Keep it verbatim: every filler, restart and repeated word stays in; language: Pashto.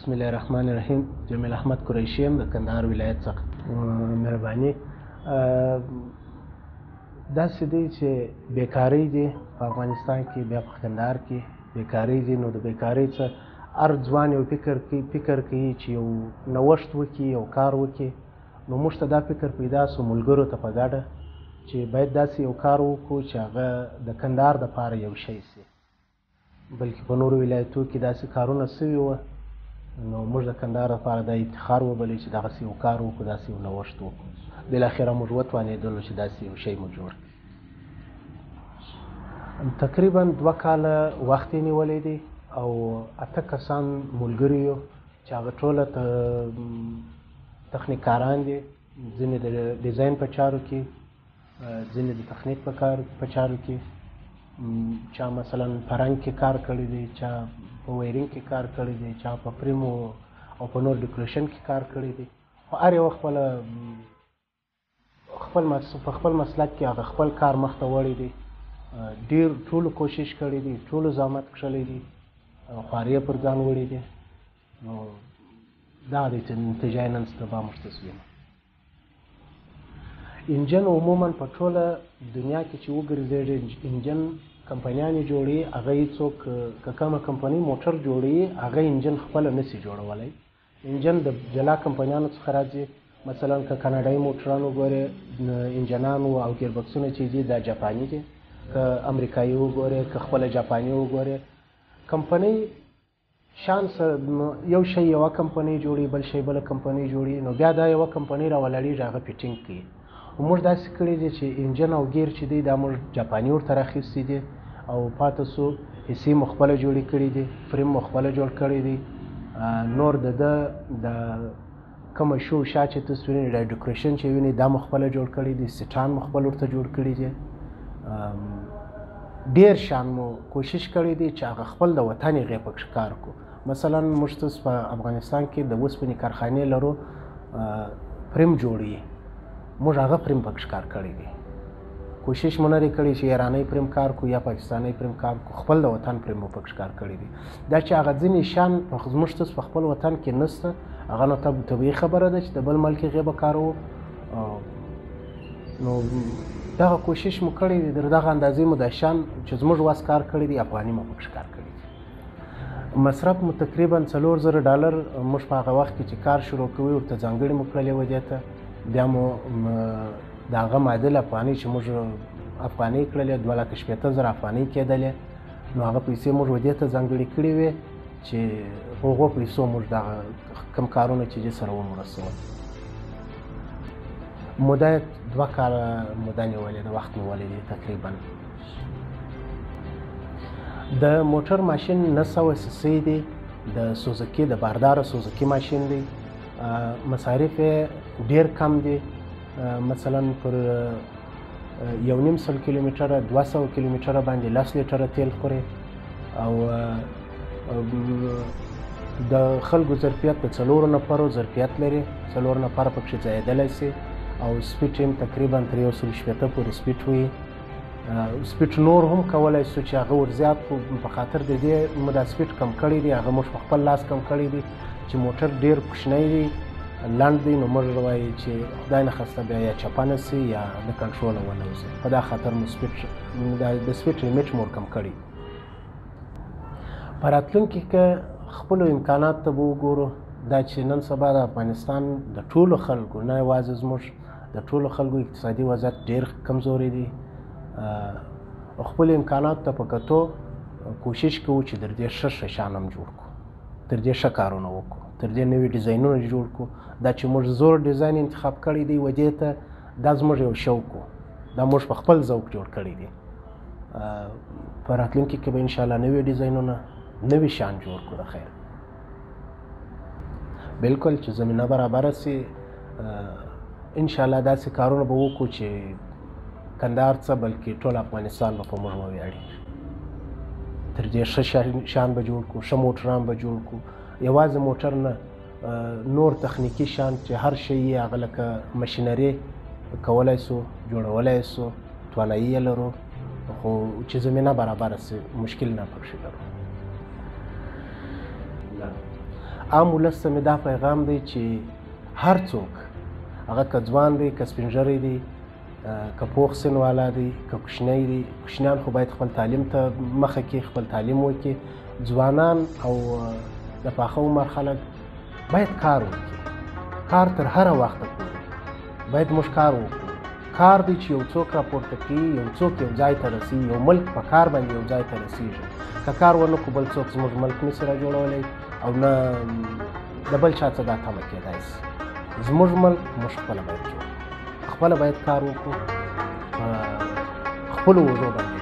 بسم الله الرحمن الرحیم. جمیل احمد قریشی یم د کندهار ولایت څخه. مهرباني داسې دی چې بیکاري دی په افغانستان کې، بیا په کندهار کې بیکاري دی. نو د بیکاري څه هر ځوان یو فکر کوي فکر کوي چې یو نوښت وکړي، یو کار وکړي. نو موږ ته دا فکر پیدا سو ملګرو ته په ګډه چې باید داسې یو کار وکړو چې هغه د کندهار دپاره یو شی سي، بلکې په نورو ولایتو کې داسې کارونه سوي وه. نو موږ د کندهار لپاره دا افتخار وبلئ چې دغسې یو کار وکړو، داسې یو نوښت وکړو. بالاخره موږ وتوانېدلو چې داسې یو شی مو جوړ کړو. تقریبا دوه کاله وخت یې نیولی دی او اته کسان ملګري یو چې هغه ټوله تخنیکاران دي. ځینې د ډیزاین په چارو کې، ځینې د تخنیک په کار په چارو کې، چا مثلا په رنګ کې کار کړی دی، چا په وایرینګ کې کار کړی دی، چا په پریمو او په نور ډیکوریشن کې کار کړی دی. خو هر یو خپله خپل په خپل مسلک کې هغه خپل کار مخته وړی دی. ډېر ټولو کوشش کړی دی، ټولو زحمت کښلی دی، خوارۍ پر ځان وړی دی. نو دا دی چې نتیجه یې نن سبا موږ ته وینو. انجن عموما په ټوله دنیا کې چې وګرځېږي انجن کمپنیانې جوړوي، هغه هېڅوک که کومه کمپنۍ موټر جوړوي هغه انجن خپله نسي جوړولی. انجن د جلا کمپنیانو څخه راځي. مثلا که کاناډایي موټران وګورې، انجنان او ګیربکسونه چې دي دا جاپاني دي. که امریکایي وګورې، که خپله جاپاني وګورې. کمپنۍ شان سره یو شی یوه کمپنۍ جوړوي، بل شی بله کمپنۍ جوړوي. نو بیا دا یوه کمپنۍ راولاړېږي، هغه فټینګ کوي. موږ داسې کړي دي چې انجن او ګیر چې دی دا موږ جاپاني ورته راخیستي دي او پاته سو حصې مو خپله جوړې کړي دي، فریم مو خپله جوړ کړی دی. نور د ده د کومه شو شا چې تاسو وینئ، دا ډیکوریشن چې وینئ دا مو خپله جوړ کړی دی، سیټان مو خپل ورته جوړ کړي دي. ډېر شان مو کوشش کړی دی چې هغه خپل د وطن هغې پکښې کار کړو. مثلا موږ تاسو په افغانستان کې د اوسپنې کارخانې لرو، فریم جوړوي، موږ هغه فریم پکښې کار کړی دی. کوشش مو نه دی کړی چې ایرانی فریم کار کړو یا پاکستانی فریم کار کړو، خپل د وطن فریم مو پکښې کار کړی دی. دا چې هغه ځینې شیان زموږ تاسو په خپل وطن کې نشته، هغه نو طبیعي خبره ده چې د بل ملک هغې به کاروو. نو دغه کوشش مو کړی دی، در دغه اندازې مو دا شیان چې زموږ وس کار کړی دی، افغاني مو پکښې کار کړی دی. مصرف مو تقریبا څلور زره ډالر موږ په هغه وخت کې چې کار شروع کوي ورته ځانګړې مو کړلې وه دې ته. بیا مو د هغه معادل افغانۍ چې موږ افغانۍ کړلې دوه لکه شپېته زره افغانۍ کېدلې. نو هغه پیسې موږ دې ته ځانګړې کړې وې چې په هغو پیسو موږ دغه کوم کارونه چې دې سره ومرسول. موده یې دوه کاله موده نیولې ده، وخت نیولی دی تقریبا. د موټر ماشین نه سوه سیسۍ دی، د سوزکي د بارداره سوزکي ماشین دی. مصارف یې ډېر کم دی. مثلا پر یو نیم سل کیلومتره دوه سوه کیلومتره باندې لس لیټره تیل خوري. او د خلکو ظرفیت د څلورو نفرو ظرفیت لري، څلور نفره پکښې ځایېدلی سي. او سپیډ یې تقریبا تر یو سل شپېته پورې سپیډ وي. سپیډ نور هم کولی سو چې هغه ورزیات کړو، په خاطر د دې مو دا سپیډ کم کړی دی، هغه موږ په خپل لاس کم کړی دی چې موټر ډېر کوچنی دی، لنډ دی. نو موږ وایي چې خدای نخواسته بیا یا چپه نه سي یا د کنټروله ونوځي. په دا خاطر مو سپیډ د سپیډ لیمیټ مو ورکم کړی. په راتلونکي کې خپلو امکاناتو ته به وګورو. دا چې نن سبا د افغانستان د ټولو خلکو، نه یوازې زموږ، د ټولو خلکو اقتصادي وضعیت ډېر کمزوری دی. خپلو امکاناتو ته په کتو کوشش کوو چې تر دې ښه ښه شیان هم جوړ کړو، تر دې ښه کارونه وکړو، تر دې نوي ډیزاینونه جوړ کړو. دا چې موږ زوړ ډیزاین انتخاب کړی دی ودې ته، دا زموږ یو شوق و، دا موږ په خپل ذوق جوړ کړی دی. په راتلونکي کې به انشاءالله نوي ډیزاینونه، نوي شیان جوړ کړو د خیر. بلکل چې زمینه برابره سي، انشاءالله داسې کارونه به وکړو چې کندهار څه بلکې ټول افغانستان به په موږ وویاړي. تر دې ښه شیان به جوړ کړو، ښه موټران به جوړ کړو. یوازې موټر نه، نور تخنیکي شیان چې هر شی یې هغه لکه مشینري کولی سو، جوړولی سو، توانایي یې لرو. خو چې زمینه برابره سي مشکل نه پکښې لرو. عام ولس ته مې دا پیغام دی چې هر څوک هغه که ځوان دی که سپین ږیری دی که پوخ سن والا دی که کوچنی دی کوچنیان خو باید خپل تعلیم ته مخه کړي خپل تعلیم وکړي ځوانان او د پاخه عمر خلک باید کار وکړي کار تر هره وخته پورې باید موږ کار وکړو کار دی چې یو څوک راپورته کړي یو څوک یو ځای ته رسي یو ملک په کار باندې یو ځای ته رسیږي که کار ونه کړو بل څوک زموږ ملک نشي راجوړولی او نه د بل چا څه دا تمه کېدای شي زموږ ملک موږ خپله باید جوړ کړو خپله باید کار وکړو په خپلو وږو باندې